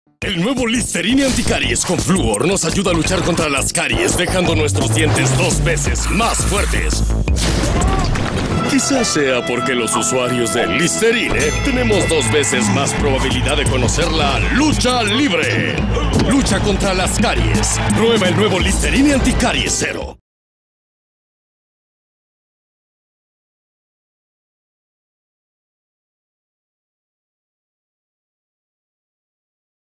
El nuevo Listerine Anticaries con flúor nos ayuda a luchar contra las caries, dejando nuestros dientes 2 veces más fuertes. Quizás sea porque los usuarios de Listerine tenemos 2 veces más probabilidad de conocer la lucha libre. Lucha contra las caries. Prueba el nuevo Listerine Anticaries Zero.